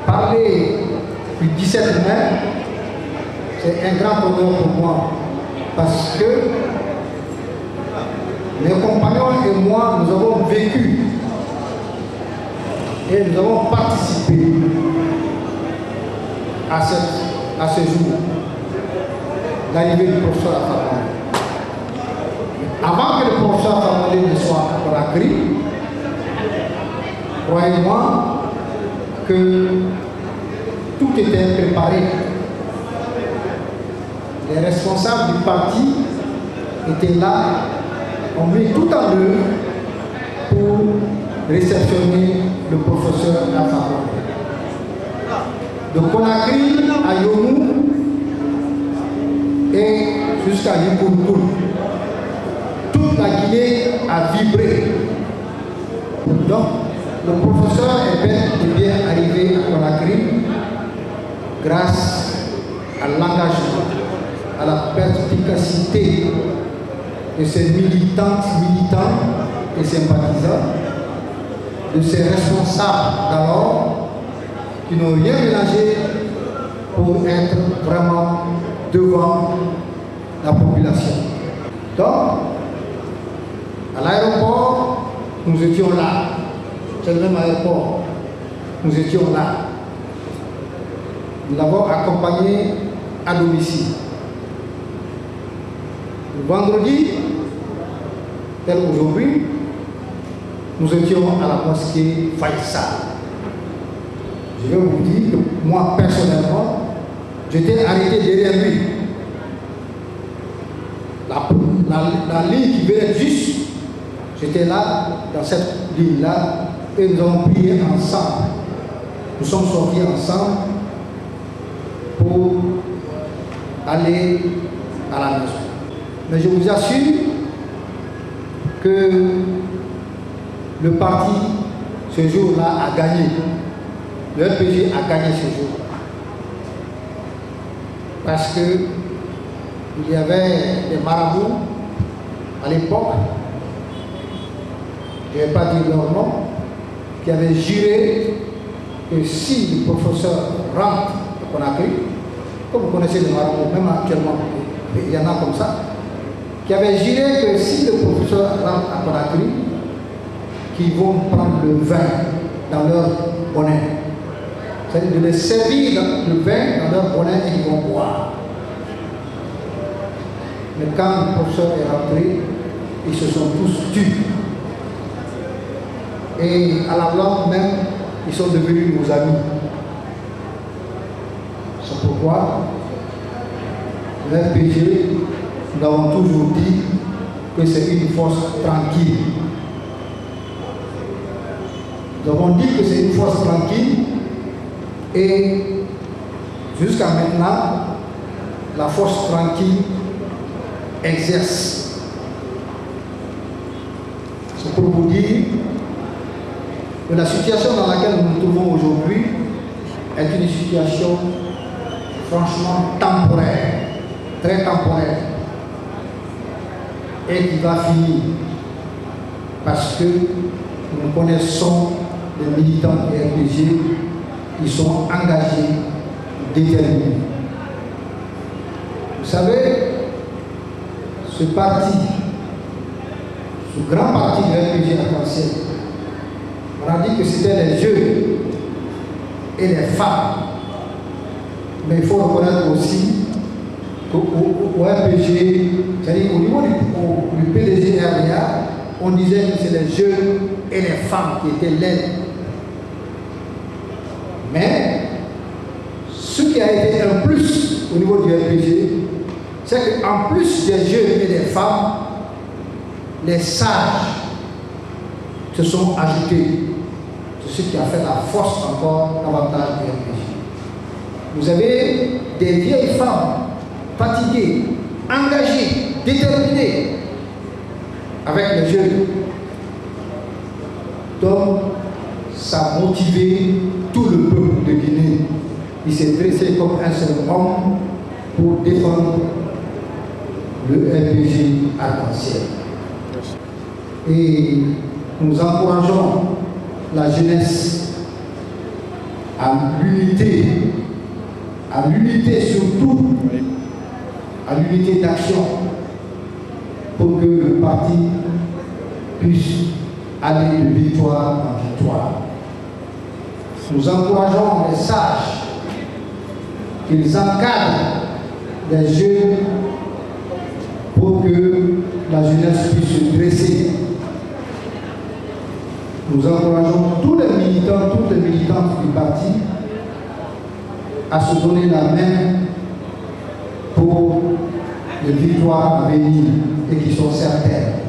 parler du 17 mai, c'est un grand honneur pour moi parce que mes compagnons et moi, nous avons vécu et nous avons participé à ce jour, l'arrivée du professeur Alpha Condé. Avant que le professeur Alpha Condé ne soit à Conakry, croyez-moi que tout était préparé. Les responsables du parti étaient là, ont mis tout en œuvre pour réceptionner le professeur Alpha Condé. De Conakry à Yomou et jusqu'à Yikounkoun, toute la Guinée a vibré. Donc, le professeur est bel et bien arrivé à Conakry grâce à l'engagement, à la perspicacité de ses militants et sympathisants, de ses responsables d'alors, qui n'ont rien mélangé pour être vraiment devant la population. Donc, à l'aéroport, nous étions là. C'est le même aéroport. Nous étions là. Nous l'avons accompagné à domicile. Le vendredi, tel aujourd'hui, nous étions à la mosquée Faïsal. Je vais vous dire que moi, personnellement, j'étais arrêté derrière lui. La ligne qui venait juste, j'étais là, dans cette ligne-là, et nous avons prié ensemble. Nous sommes sortis ensemble pour aller à la maison. Mais je vous assure que le parti, ce jour-là, a gagné. Le RPG a gagné ce jour. Parce qu'il y avait des marabouts à l'époque, je ne vais pas dire leur nom, qui avaient juré que si le professeur rentre à Conakry, comme vous connaissez les marabouts, même actuellement, il y en a comme ça, qui avaient juré que si le professeur rentre à Conakry, qu'ils vont prendre le vin dans leur bonnet. C'est-à-dire de les servir le vin dans leur bonnet et ils vont boire. Mais quand le professeur est rentré, ils se sont tous tus. Et à la langue même, ils sont devenus nos amis. C'est pourquoi l'RPG, nous avons toujours dit que c'est une force tranquille. Nous avons dit que c'est une force tranquille et jusqu'à maintenant, la force tranquille exerce. C'est pour vous dire que la situation dans laquelle nous nous trouvons aujourd'hui est une situation franchement temporaire, très temporaire, et qui va finir parce que nous connaissons les militants et RPG qui sont engagés, déterminés. Vous savez, ce parti, ce grand parti de RPG arc-en-ciel, on a dit que c'était les jeunes et les femmes. Mais il faut reconnaître aussi qu'au RPG, c'est-à-dire au niveau du PDG RDA, on disait que c'est les jeunes et les femmes qui étaient l'aide. Mais ce qui a été un plus au niveau du RPG, c'est qu'en plus des jeunes et des femmes, les sages se sont ajoutés. C'est ce qui a fait la force encore davantage du RPG. Vous avez des vieilles femmes fatiguées, engagées, déterminées avec les jeunes. Donc, ça a motivé tout le peuple de Guinée. Il s'est dressé comme un seul homme pour défendre le RPG arc-en-ciel. Et nous encourageons la jeunesse à l'unité surtout, à l'unité d'action, pour que le parti puisse aller de victoire en victoire. Nous encourageons les sages qu'ils encadrent les jeunes pour que la jeunesse puisse se dresser. Nous encourageons tous les militants, toutes les militantes du parti à se donner la main pour les victoires à venir et qui sont certaines.